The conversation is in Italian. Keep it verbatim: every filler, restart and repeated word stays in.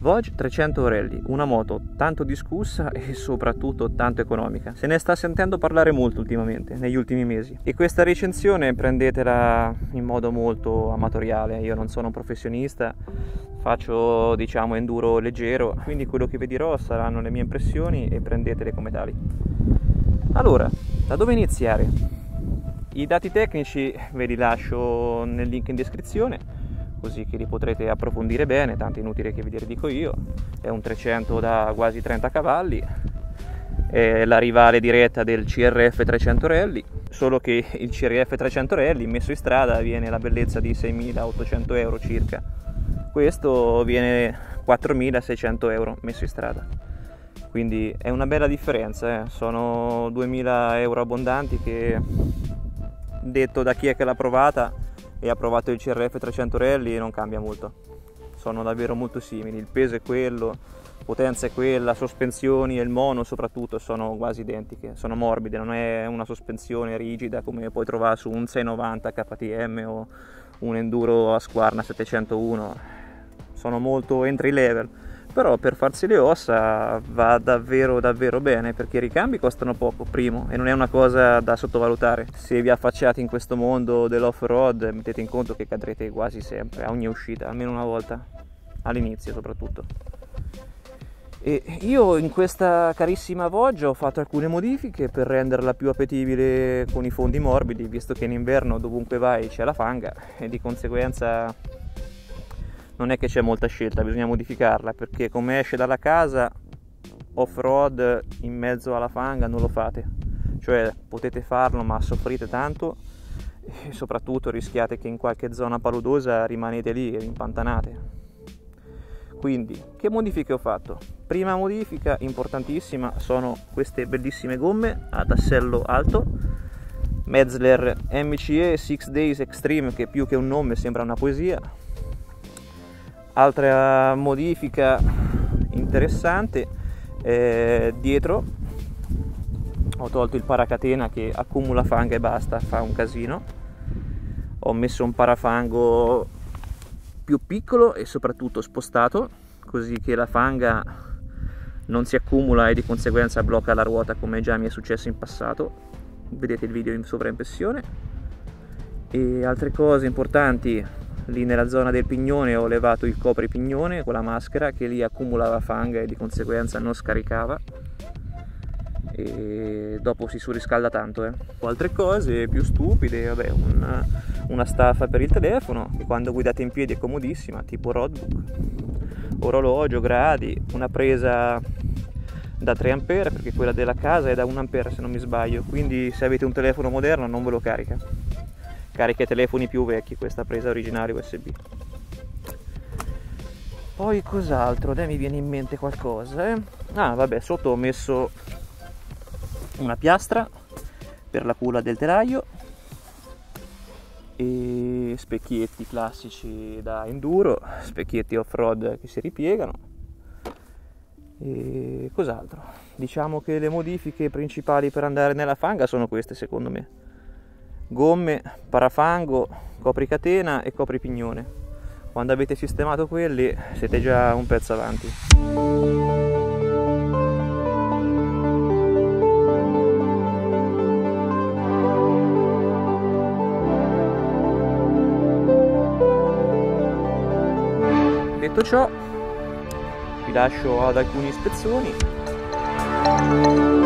Vogue trecento Rally, una moto tanto discussa e soprattutto tanto economica. Se ne sta sentendo parlare molto ultimamente, negli ultimi mesi. E questa recensione prendetela in modo molto amatoriale, io non sono un professionista, faccio diciamo enduro leggero, quindi quello che vi dirò saranno le mie impressioni e prendetele come tali. Allora, da dove iniziare? I dati tecnici ve li lascio nel link in descrizione, così che li potrete approfondire bene, tanto è inutile che vi dico io. È un trecento da quasi trenta cavalli, è la rivale diretta del C R F trecento Rally, solo che il C R F trecento Rally messo in strada viene la bellezza di seimilaottocento euro circa, questo viene quattromilaseicento euro messo in strada, quindi è una bella differenza, eh. Sono duemila euro abbondanti che, detto da chi è che l'ha provata e ha provato il C R F trecento Rally, non cambia molto, sono davvero molto simili, il peso è quello, potenza è quella, sospensioni e il mono soprattutto sono quasi identiche, sono morbide, non è una sospensione rigida come puoi trovare su un seicentonovanta K T M o un enduro Husqvarna settecentouno, sono molto entry level, però per farsi le ossa va davvero davvero bene, perché i ricambi costano poco, primo, e non è una cosa da sottovalutare. Se vi affacciate in questo mondo dell'off-road mettete in conto che cadrete quasi sempre a ogni uscita, almeno una volta, all'inizio soprattutto. E io in questa carissima Vogue ho fatto alcune modifiche per renderla più appetibile con i fondi morbidi, visto che in inverno dovunque vai c'è la fanga e di conseguenza non è che c'è molta scelta, bisogna modificarla, perché come esce dalla casa off-road in mezzo alla fanga non lo fate, cioè potete farlo ma soffrite tanto e soprattutto rischiate che in qualche zona paludosa rimanete lì e vi impantanate. Quindi che modifiche ho fatto? Prima modifica importantissima sono queste bellissime gomme a tassello alto Mezler M C E sei Days Extreme, che più che un nome sembra una poesia. Altra modifica interessante, eh, dietro ho tolto il paracatena che accumula fanga e basta, fa un casino, ho messo un parafango più piccolo e soprattutto spostato, così che la fanga non si accumula e di conseguenza blocca la ruota come già mi è successo in passato, vedete il video in sovraimpressione. E altre cose importanti: lì nella zona del pignone ho levato il copripignone con la maschera che lì accumulava fanga e di conseguenza non scaricava, e dopo si surriscalda tanto. Eh. Altre cose più stupide, vabbè, una, una staffa per il telefono che quando guidate in piedi è comodissima, tipo roadbook, orologio, gradi, una presa da tre ampere perché quella della casa è da un ampere se non mi sbaglio, quindi se avete un telefono moderno non ve lo carica. Carica i telefoni più vecchi questa presa originale U S B. Poi cos'altro? Dai, mi viene in mente qualcosa, eh? Ah, vabbè, sotto ho messo una piastra per la culla del telaio e specchietti classici da enduro, specchietti off-road che si ripiegano. E cos'altro? Diciamo che le modifiche principali per andare nella fanga sono queste, secondo me: gomme, parafango, copricatena e copripignone. Quando avete sistemato quelli siete già un pezzo avanti. Detto ciò, vi lascio ad alcune ispezioni.